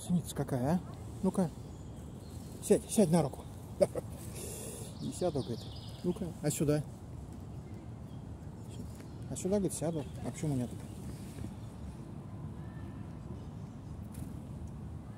Девственница какая, а? Ну-ка. Сядь на руку. Не сяду, говорит. Ну-ка, а сюда? А сюда, говорит, сяду. А почему нет?